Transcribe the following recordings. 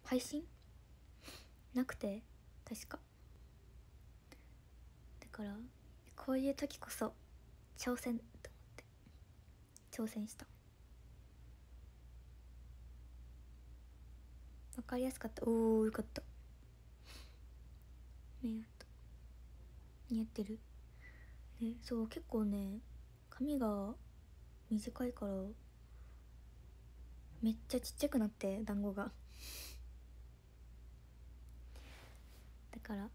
配信なくて、確か。だからこういう時こそ挑戦と思って挑戦した。わかりやすかった。おー、よかった。目と似合ってるね。そう、結構ね髪が短いからめっちゃちっちゃくなって、団子がだから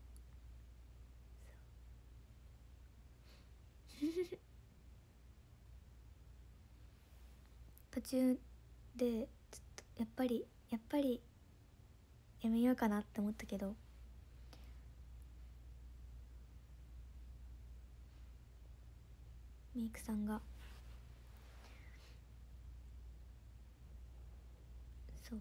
途中でちょっとやっぱりやめようかなって思ったけど、メイクさんがそう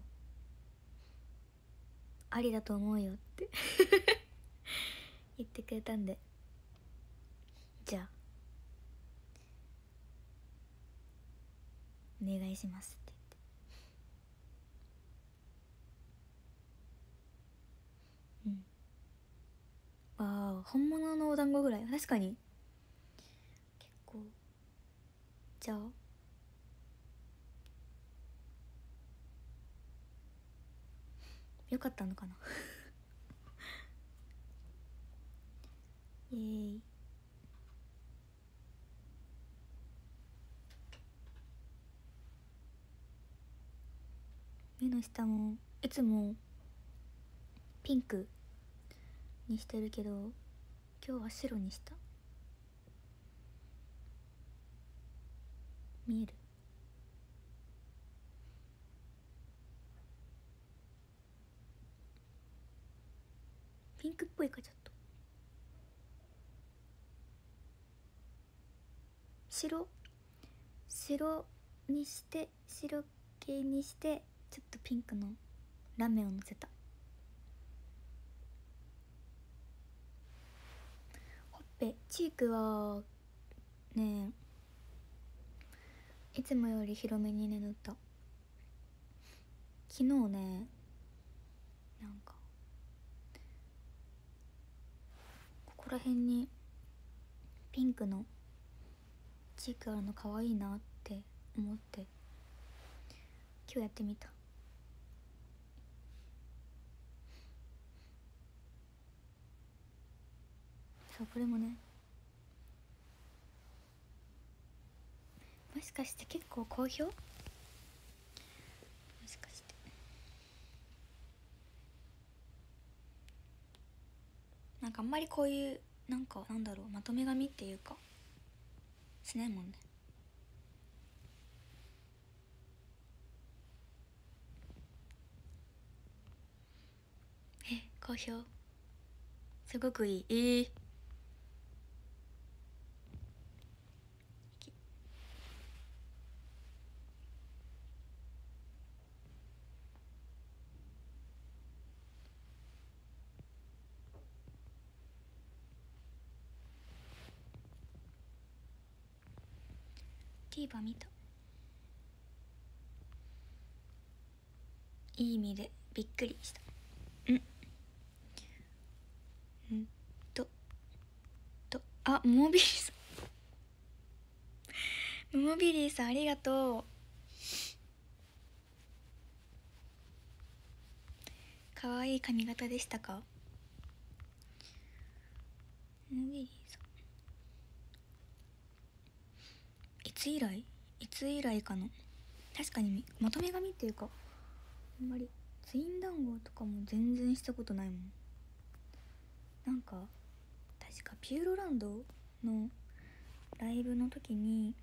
ありだと思うよって言ってくれたんで、じゃあお願いしますって言って。ああ、本物のお団子ぐらい。確かに結構。じゃあよかったのかなイエーイ。目の下もいつもピンクにしてるけど今日は白にした。見える？ピンクっぽいかちょっと。白にして、白系にしてちょっとピンクのラメをのせた。ほっぺチークはねいつもより広めにね塗った。昨日ねなんかここら辺にピンクのチークあるの可愛いなって思って今日やってみた。そう、これもねもしかして結構好評？もしかしてなんかあんまりこういうなんかなんだろう、まとめ髪っていうかしないもんね。好評、すごくいい。TVer 見た。いい意味でびっくりした。あ、モモビリーさんモモビリーさんありがとう。かわいい髪型でしたか？モモビリーさんいつ以来かな。確かにまとめ髪っていうかあんまりツイン団子とかも全然したことないもん。なんか確かピューロランドのライブの時に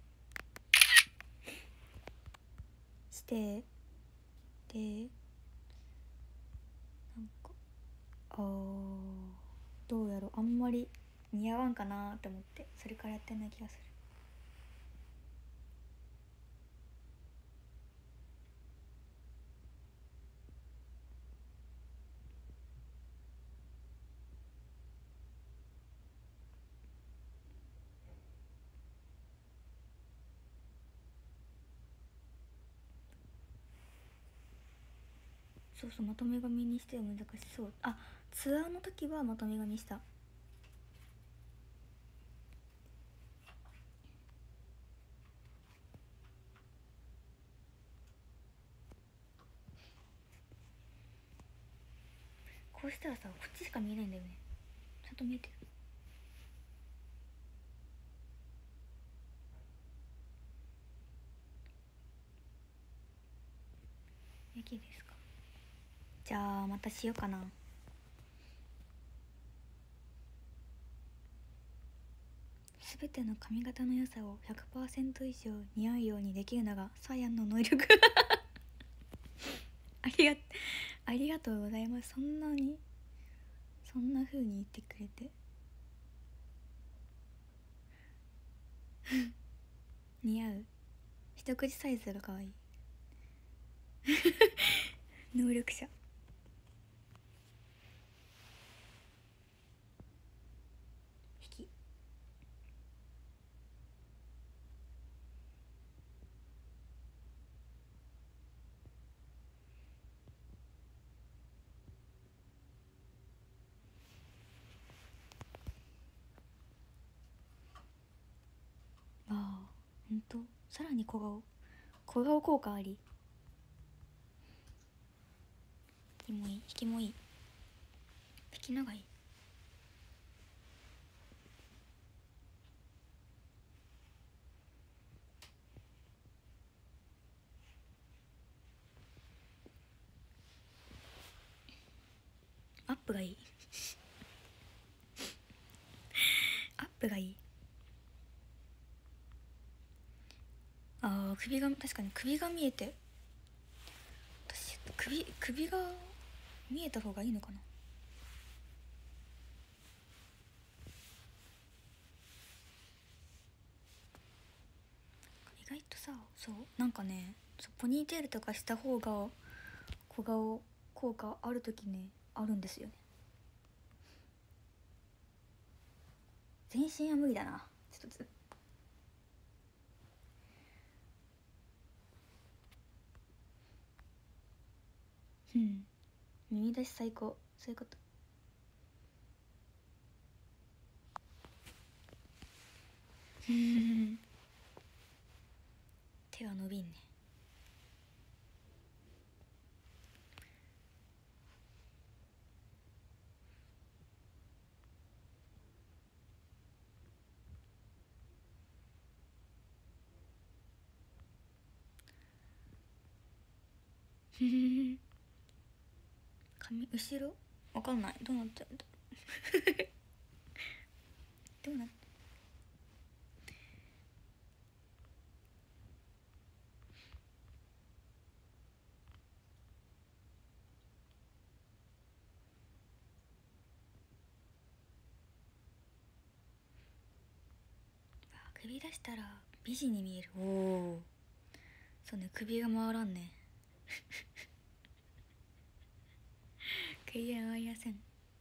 してでなんかどうやろう、あんまり似合わんかなって思ってそれからやってない気がする。 そうそう、まとめ髪にしては難しそう。あ、ツアーの時はまとめ髪した。こうしたらさ、こっちしか見えないんだよね。ちゃんと見えてる？駅ですか？じゃあまたしようかな。すべての髪型の良さを 100% 以上似合うようにできるのがサヤンの能力ありがありがとうございます。そんな風に言ってくれて似合う。一口サイズが可愛い能力者。引き。ああ、ほんと。さらに小顔効果あり。引きもいい、引きもいい。引きのがいい。アップがいいアップがいい。ああ、首が、確かに首が見えて、私首が見えた方がいいのかな。意外とさ、そうなんかね、ポニーテールとかした方が小顔効果ある時ね、あるんですよね。全身は無理だな。ちょっと耳出し最高。そういうこと。手は伸びんね。後ろわかんない。どうなってるんだどうなって。首出したら美人に見える。おお、そうね、首が回らんね首が回りやせん。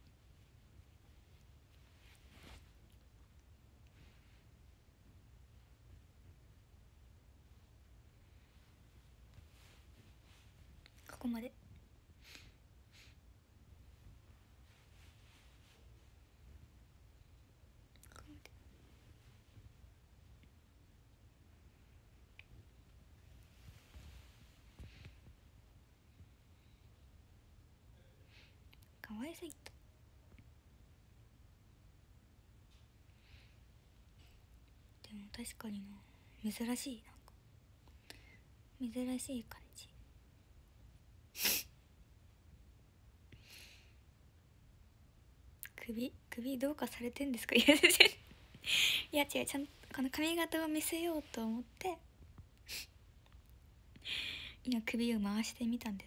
ここまで。ここまで。かわいすぎた。でも確かにな、珍しい。なんか珍しい感じ。首どうかされてんですか？いや違う、ちゃんとこの髪型を見せようと思って今首を回してみたんです。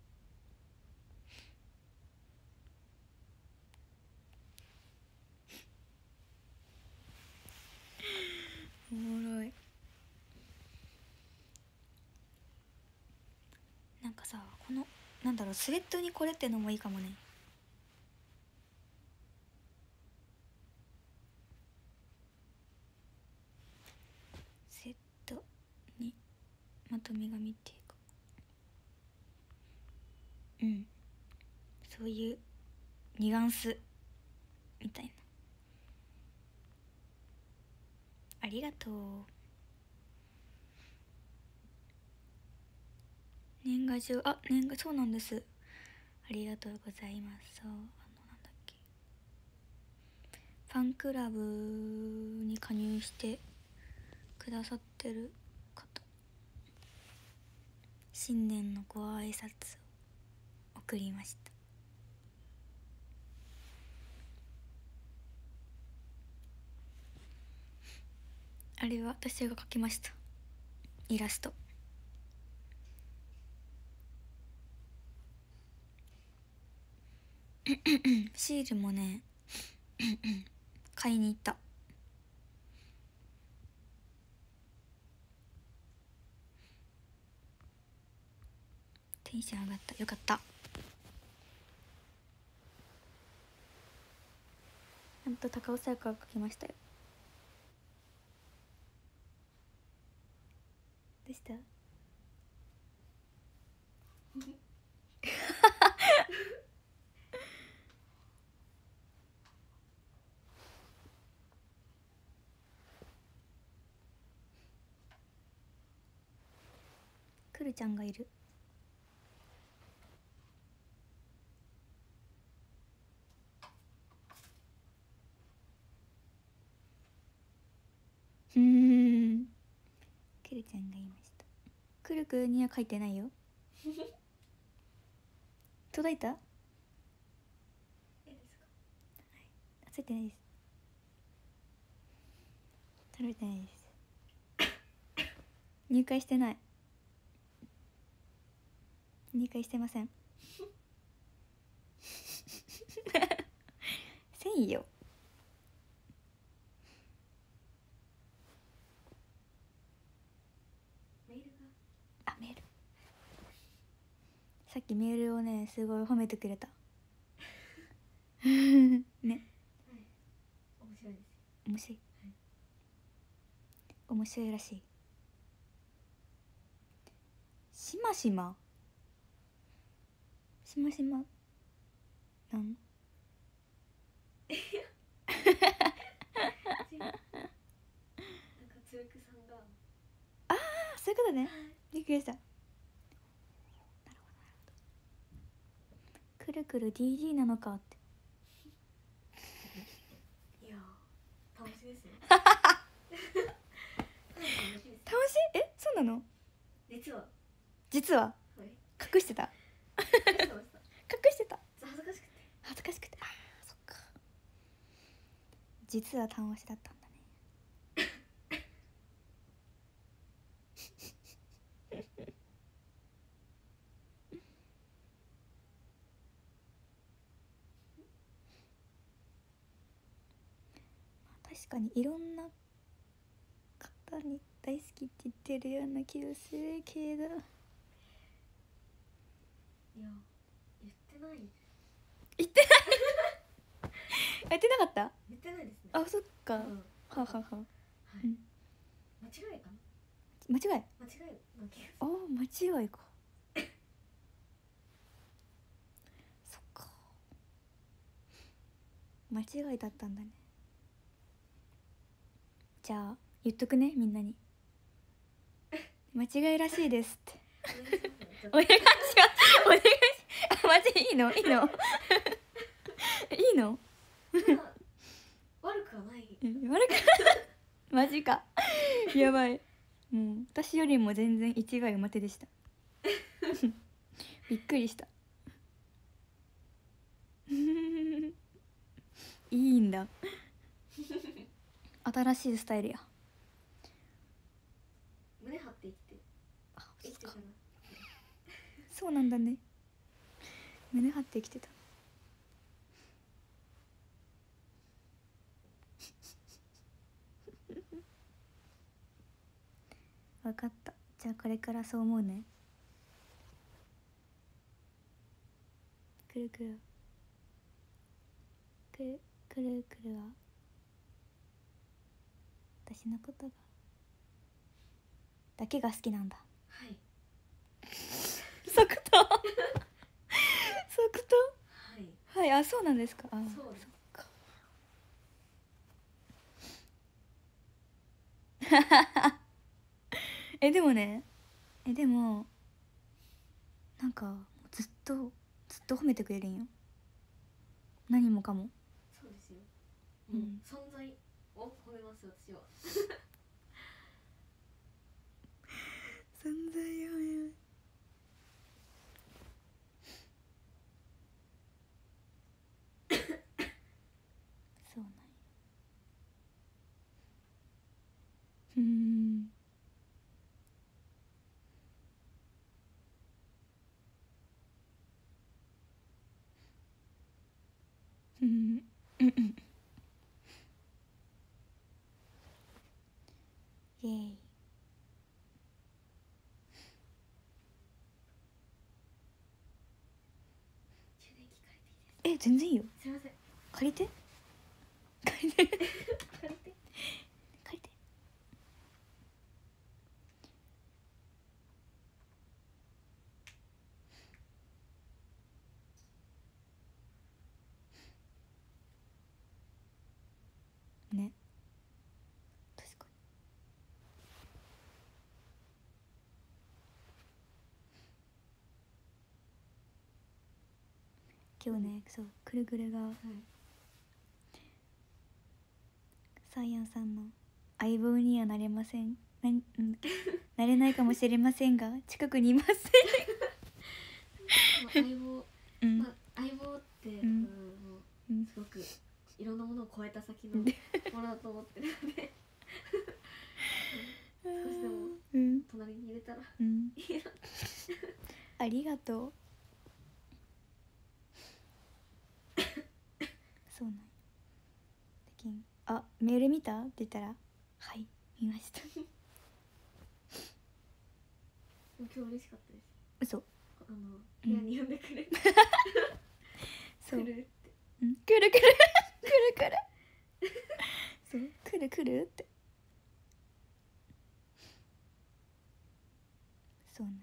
おもろい。なんかさ、このなんだろう、スウェットにこれってのもいいかもね。スウェットにまとめ髪っていうか、 そういうニュアンスみたいな。ありがとう。年賀状、そうなんです。ありがとうございます。そう、なんだっけ、ファンクラブに加入してくださってる方、新年のご挨拶を送りました。あれは私が描きました、イラスト。シールもね買いに行った。テンション上がった。よかった。ちゃんと高尾さやかが描きましたよ。どうしたくるちゃんがいる。くるちゃんがいました。くるくるには書いてないよ。届いた？ついてないです。届いてないです。入会してない。入会してません。せんよ。メール、さっきメールをねすごい褒めてくれた。ね、面白いです。面白い、面白いらしい。しましましましまなんなんかつるくさんが、ああそういうことね。びっくりした。なるほどなるほど。くるくる DG なのかって。いや楽しいですよ。楽しい？そうなの？実は、はい、隠してた。隠してた。恥ずかしくて。ああそっか。実は楽しだったんだね。確かにいろんな方に大好きって言ってるような気がするけど、いや言ってない。言ってない言ってなかった？言ってないですね。あ、そっか、ははは、はい、間違いかな。間違いな気がする。あ、間違いか。そっか、間違いだったんだね。じゃあ言っとくね、みんなに。間違いらしいですってお願いします。お願いし、あ、マジいいのいいのいいの悪くはない。悪くマジかやばい。もう私よりも全然一概馬手でしたびっくりしたいいんだ新しいスタイルや。胸張って生きてた。そうなんだね。胸張って生きてた。分かった。じゃあこれからそう思うね。くるくるくるくるくるは私のことがだけが好きなんだ。はい。即答い。あ、そうなんですか。あ、 そうです。 そっか。でもね、でもなんかずっと褒めてくれるんよ、何もかも。 そうですよ。もううん存在を褒めます私は。 存在を褒めそうなんや。うん。うんうんうん。イエーイ。 充電器借りていいですか？ 全然いいよ。 すいません。 借りて借りて借りて。 借りて。ね、確かに。今日ね、そう、くるくるがはい。 サイヤンさんの相棒にはなれません、なれないかもしれませんが近くにいません。 相棒、 うんまあ、相棒って、 んもううんすごくいろんなものを超えた先のものだと思ってるので少しでもうん隣に入れたらうんいいな。 ありがとう。そうなんや。できん、あ、メール見たって言ったら、はい見ました。 今日嬉しかったです。 嘘。 部屋に呼んでくれて、 そう、 来るって。 うん、くるくるくるくるそう、くるくるって。そうなんや。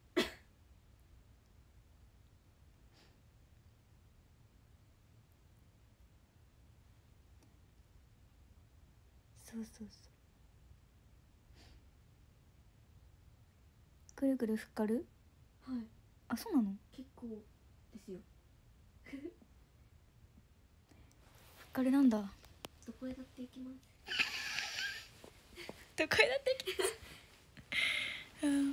そうそうそう。くるくるふっかる。 はい。 あ、そうなの。 結構ですよ。 ふっかるなんだ。 どこへだって行きます。 どこへだってきますうん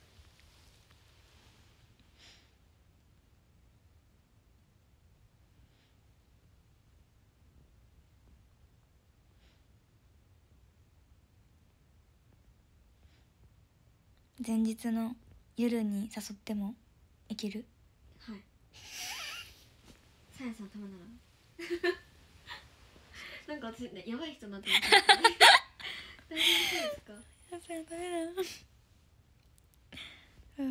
前日の夜に誘ってもいける。 はい。さやさんためならなんか私ね、やばい人になってますね。大丈夫ですか？ あ、それダメだ。うん。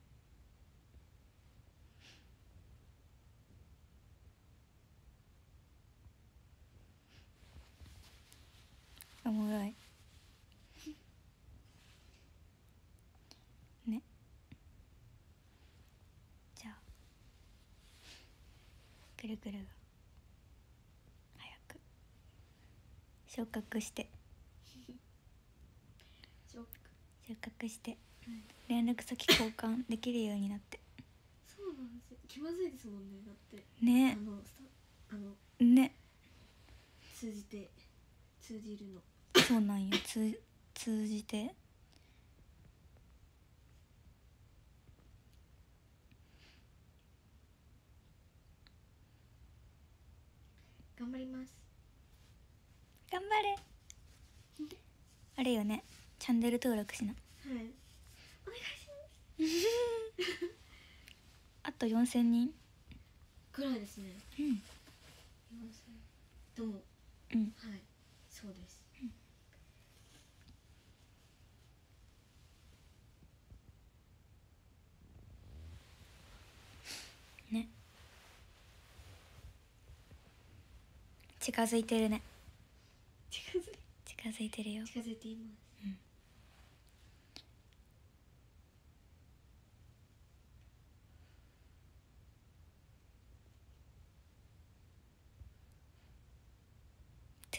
おもろいね。じゃあくるくるが早く昇格してショック。 昇格して連絡先交換できるようになって。 そうなんですよ。気まずいですもんね。だってねね。 通じて通じるの。 そうなんよ。通じて。 頑張ります。 頑張れ。あれよね、チャンネル登録しな。 はい。お願いします。 あと4000人くらいですね。 うん。 でも、 うん。 はい、そうです。 ね、近づいてるね。近づいてるよ。 近づいています。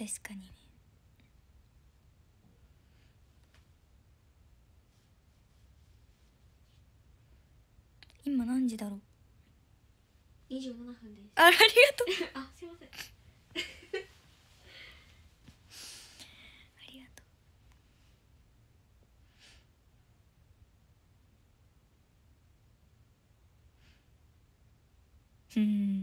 確かにね。今何時だろう。 27分です。 ありがとう。 あ、すいません。 ありがとう。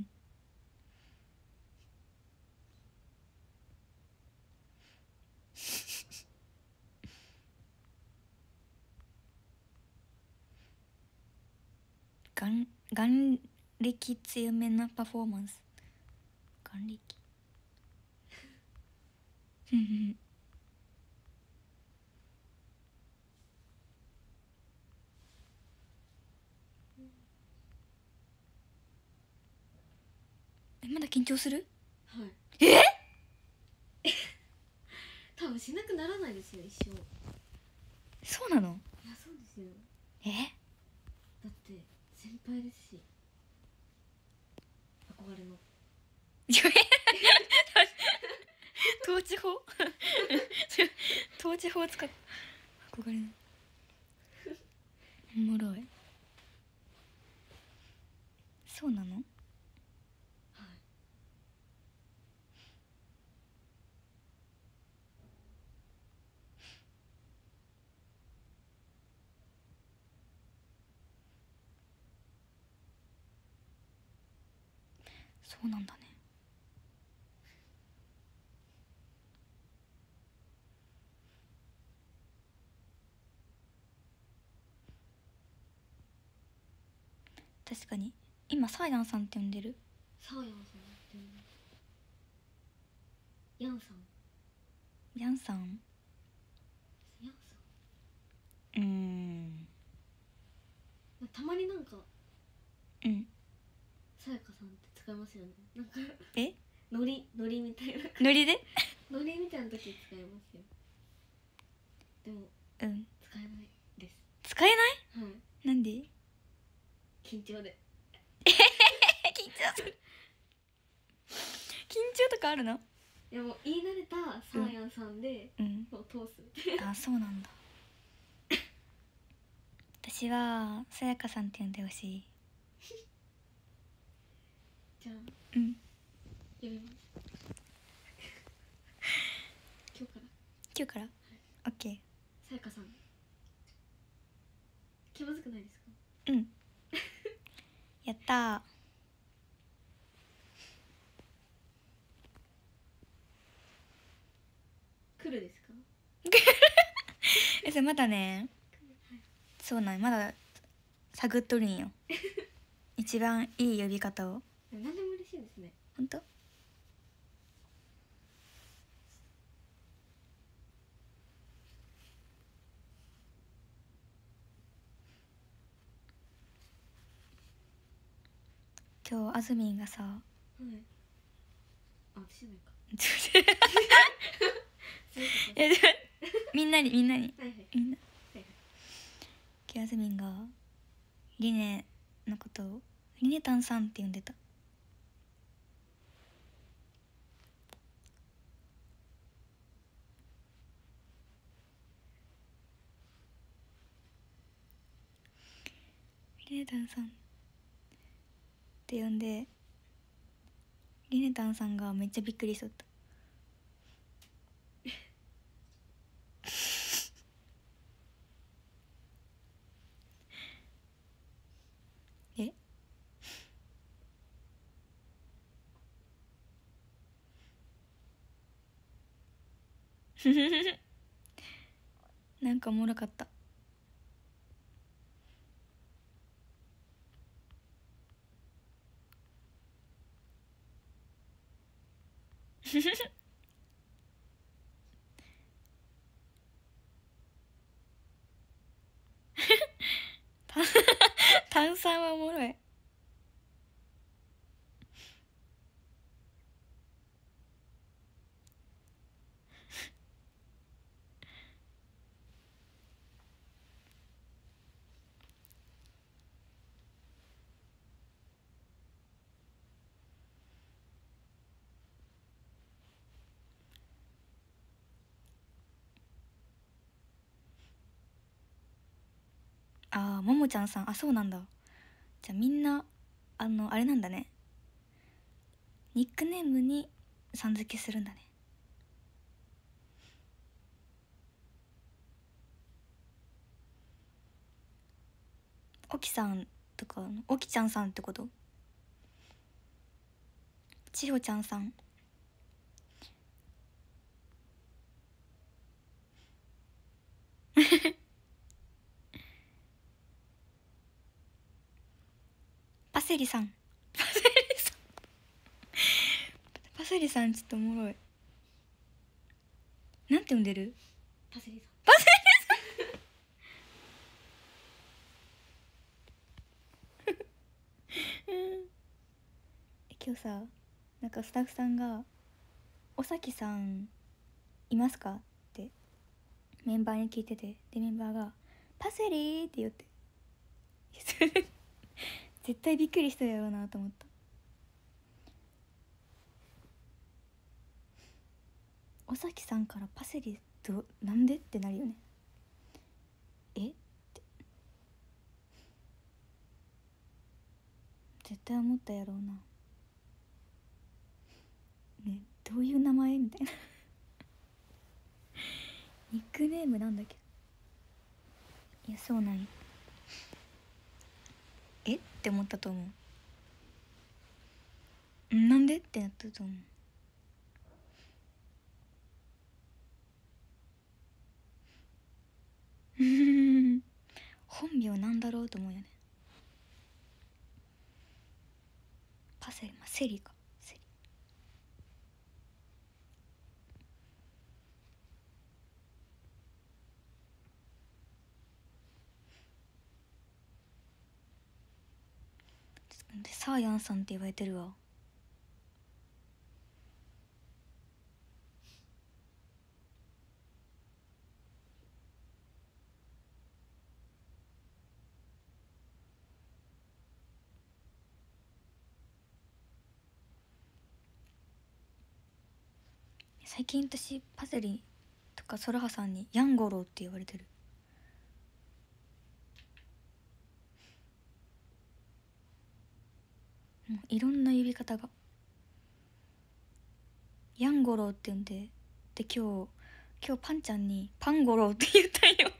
眼力強めなパフォーマンス。眼力まだ緊張する？ はい。 え多分しなくならないですよ、一生。 そうなの？ いや、そうですよ。 えだって先輩ですし、憧れの。 統治法統治法使っ憧れのおもろい。そうなの？ はい。 そうなんだね。確かに今サーヤンさんって呼んでる。 サーヤンさんってヤンさん。 ヤンさん。 ヤンさんん。たまになんかさやかさんって使いますよね。なんかえノリみたいな。 ノリでノリみたいな時使いますよ。でも使えないです。 使えない？ はい。 なんで？ 緊張で。 緊張する。緊張とかあるの？ いや、もう言い慣れたサーヤンさんで、もう通すみたいな。 あ、そうなんだ。私はさやかさんって呼んでほしい。 じゃあ呼びます。今日からオッケー。 さやかさん、気まずくないですか？ やったー。来るですか？ それまだね、そうなん、まだ探っとるんよ一番いい呼び方を。 何でも嬉しいですね。 ほんと？今日あずみんがさはい。あ、私じゃないか。 みんなにはいはい。 みんな、 はいはい。 今日あずみんがリネのことをリネタンさんって呼んでた。リネタンさんって呼んで、リネタンさんがめっちゃびっくりしとった。えなんかおもろかった炭酸はおもろい。 ああ、ももちゃんさん、あ、そうなんだ。じゃあみんなあれなんだね、ニックネームにさん付けするんだね。おきさんとかおきちゃんさんってこと？ちほちゃんさんパセリさんパセリさんパセリさんちょっとおもろい。なんて呼んでる？ パセリさん。 パセリ今日さ、なんかスタッフさんが「おさきさんいますか?」ってメンバーに聞いてて、でメンバーが「パセリ!」って言って絶対びっくりしたやろうなと思った。おさきさんからパセリなんでってなるよね。えって絶対思ったやろうな。ね、どういう名前みたいなニックネームなんだっけ。いや、そうなんや。えって思ったと思う。なんでってなったと思う。本名なんだろうと思うよね。パセリ、まあ、セリか。セリ。でサーヤンさんって言われてるわ。最近私パセリとかソラハさんにヤンゴロウって言われてる。もういろんな呼び方が。ヤンゴロウって呼んで、で今日パンちゃんにパンゴロウって言ったんよ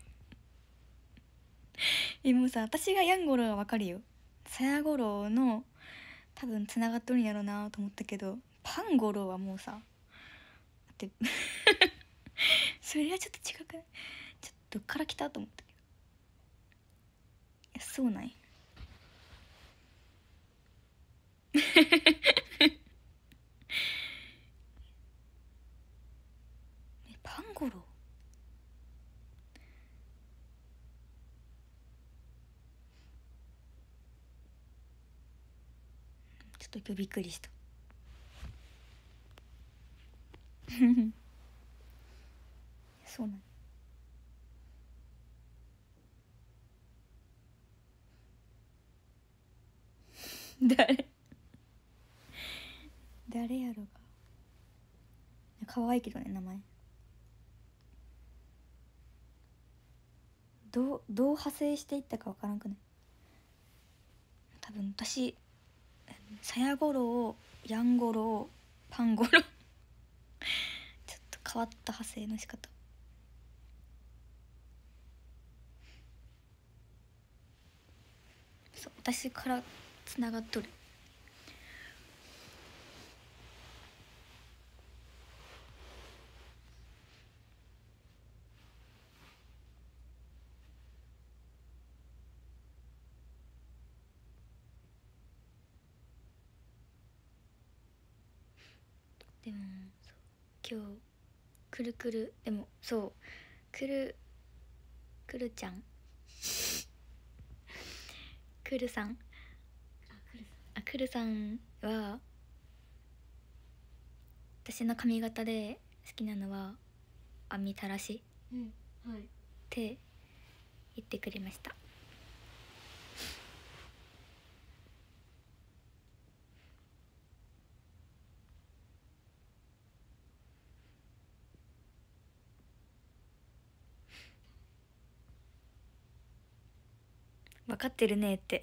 もうさ、私がヤンゴロウはわかるよ。サヤゴロウの多分つながっとるんやろうなと思ったけど、パンゴロウはもうさ、だってそれはちょっと違くない？ちょっとどっから来たと思ったけど。いや、そうなんやパンゴロウちょっと今日びっくりしたそうなんや。誰やろが。可愛いけどね、名前。どう派生していったか分からんくない？多分私サヤゴロウ、ヤンゴロウ、パンゴロウちょっと変わった派生の仕方。そう、私からつながっとる。でも今日くるくる、でもそうくるちゃんくるさん、くるさんは私の髪型で好きなのは編みたらしって言ってくれました。 分かってるねって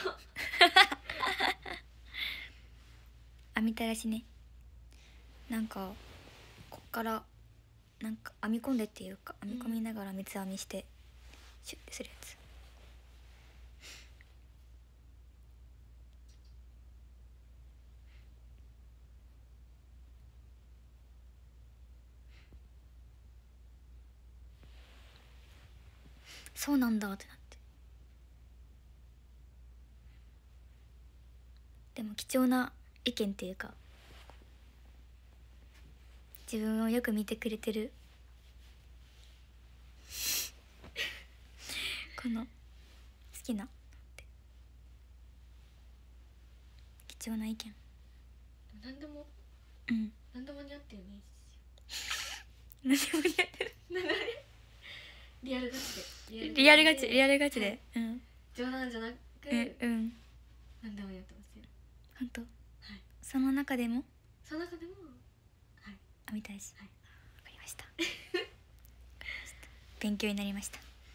編みたらしね、なんかこっからなんか編み込んでっていうか編み込みながら三つ編みしてシュッてするやつ。そうなんだってなって、でも貴重な意見っていうか自分をよく見てくれてるこの好きなって貴重な意見。 何でもうん何でも似合ってるね。 何でも似合ってるリアルガチでリアルガチリアルガチで、 はい、 うん、 冗談じゃなくうん何でも似合ってますよ。 ほんと、 はい、 その中でもその中でもはい編みたいし、 はい、 わかりました勉強になりました。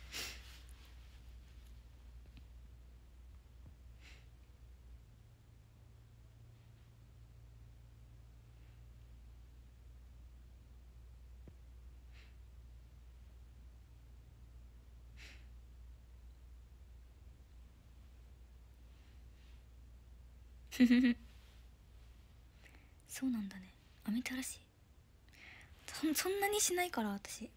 そうなんだね、編みたらしそんなにしないから私。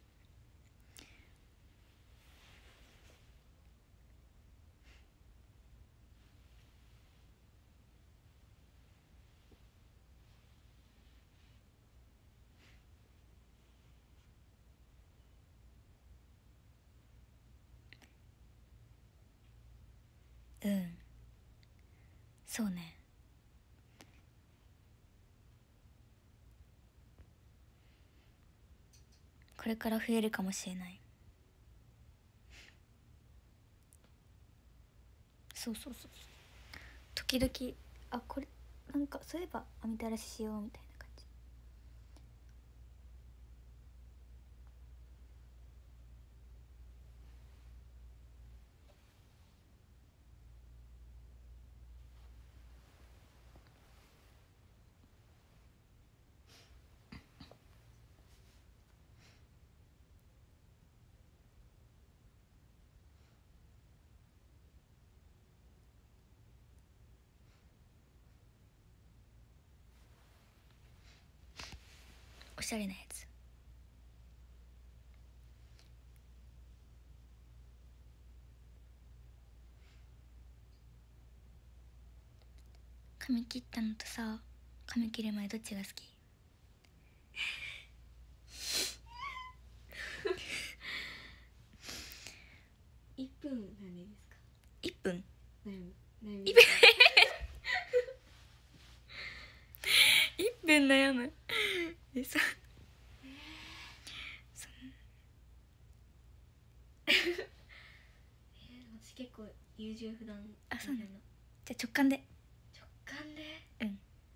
うんそうね、これから増えるかもしれない。そうそうそうそう、時々あこれなんかそういえば編みたらししようみたいな感じ。おしゃれなやつ。髪切ったのとさ髪切る前どっちが好き？ 1分なんでですか 1分悩み 1分悩むそ私結構優柔不断。 あそうなの。じゃあ直感で。 直感で。 うん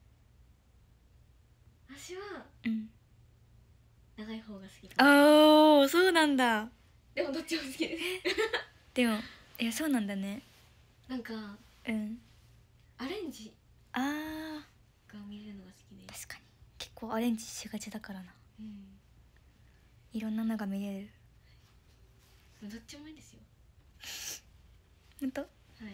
私はうん長い方が好き。 ああそうなんだ。 でもどっちも好きですでもいやそうなんだね。 なんかうんアレンジあが見れるのが好きで。 確かに結構アレンジしがちだからな。 うんいろんなのが見れる。 どっちもいいですよ。 ほんと？ はい。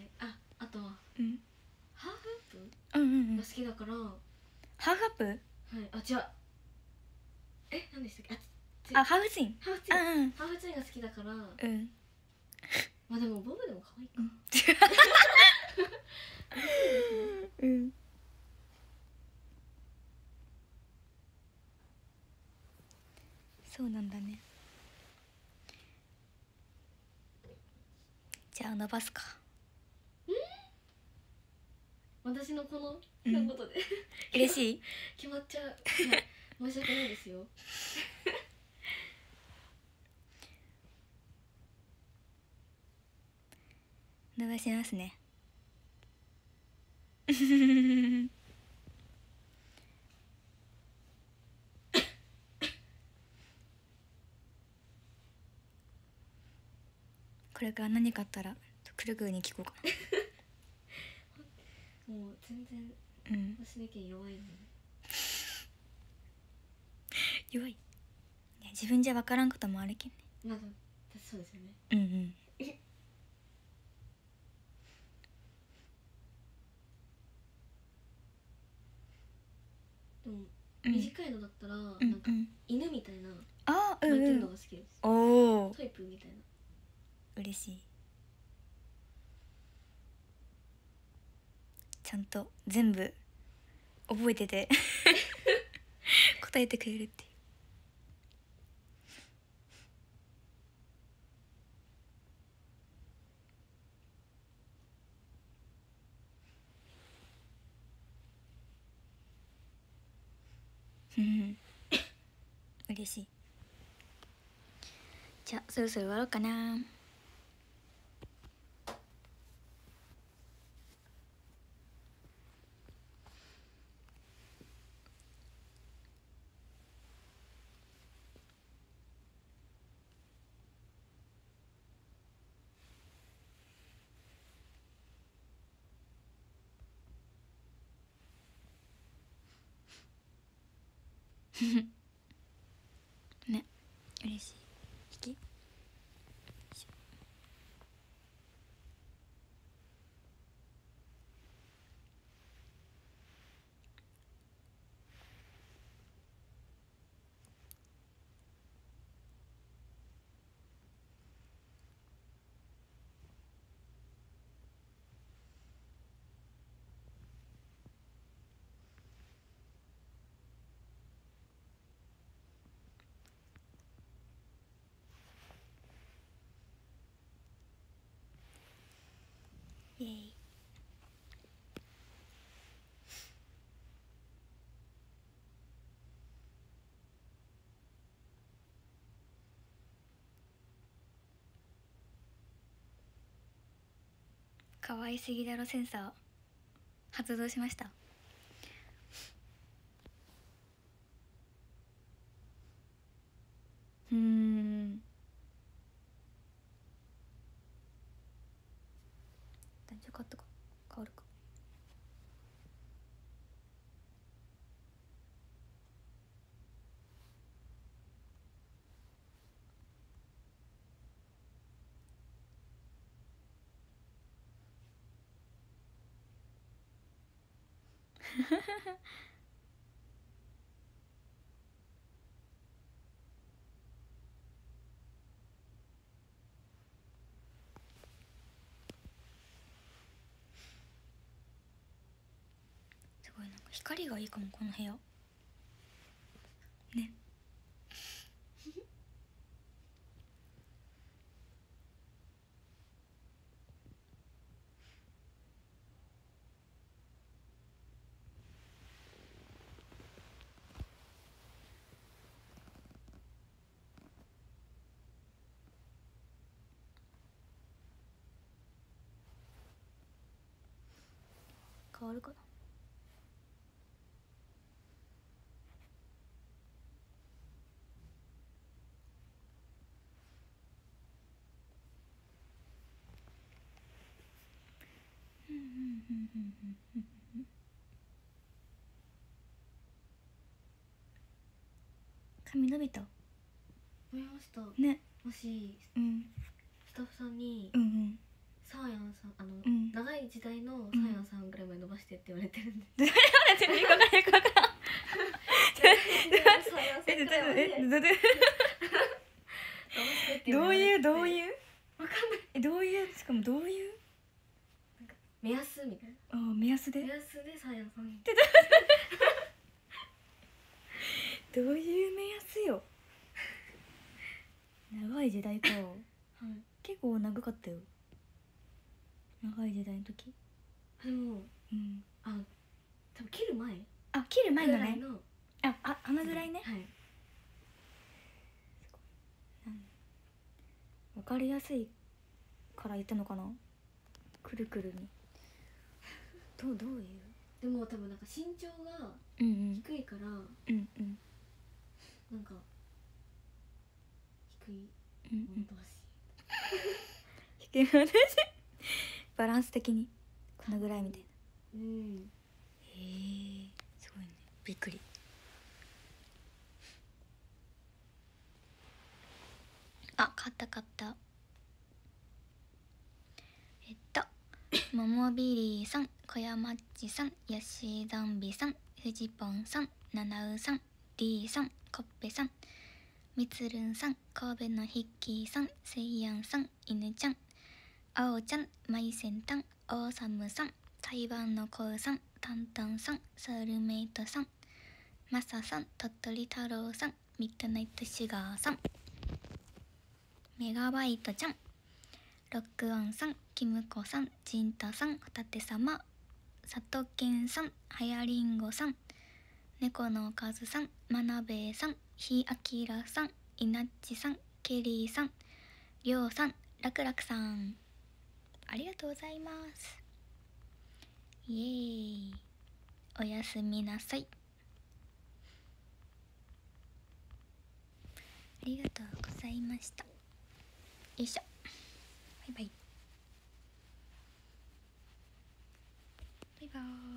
あとはうんハーフアッうんうんうんプが好きだから、 ハーフアップ？ はい。違う、何でしたっけ。 ハーフツイン。 ハーフツイン、 うんハーフツインが好きだから。 うんまあでもボブでも可愛いか。 うんそうなんだね。じゃあ伸ばすか。 私のこの一言で、 嬉しい決まっちゃう、はい、申し訳ないですよ伸ばしますねこれから何かあったら特くるくるに聞こうかもう全然私の意見弱いのに、 弱い。いや自分じゃ分からんこともあるけんね。 まだそうですよね。 うんうん。 でも短いのだったら、なんか犬みたいなあ鳴いてるのが好きです。 おおトイプーみたいな。 嬉しい。ちゃんと全部覚えてて答えてくれるっていう。嬉しい。じゃあそろそろ終わろうかな。ね、嬉しい。引きイエイ。可愛すぎだろセンサー発動しました。大丈夫かったか変わるかすごいなんか光がいいかもこの部屋ね。変わるかな。髪伸びた。 思いましたね。 もしスタッフさんにサーヤンさん長い時代のサーヤンさんぐらいまで伸ばしてって言われてるんです。 どういうどういうわかんないどういうしかもどういう目安みたいな。 目安で目安でサーヤンさんどういう目安よ。長い時代か。はい、結構長かったよ長い時代の時。 でも多分切る前切る前のね。あのぐらいね。 はい分かりやすいから言ったのかな。くるくるにどういう。 でも多分なんか身長が低いからなんか低いもの同士低い話バランス的にこのぐらいみたいな。 うん。 へえ、すごいね、びっくり。あ、買ったももビリーさん、小山っちさん、ヤシザンビさん、フジポンさん、ナナウさん、リーさん、コッペさん、みつるんさん、神戸のヒッキーさん、セイヤンさん、いぬちゃん、あおちゃん、マイセンタン、オーサムさん、台湾のコウさん、タンタンさん、ソウルメイトさん、マサさん、鳥取太郎さん、ミッドナイトシュガーさん、メガバイトちゃん、ロックオンさん、キムコさん、ジンタさん、ホタテ様、サトケンさん、はやりんごさん、猫のおかずさん、まなべえさん、ひあきらさん、いなっちさん、ケリーさん、りょうさん、らくらくさん、ありがとうございます。イエーイ、おやすみなさい。ありがとうございました。よいしょ、バイバイバイバーイ。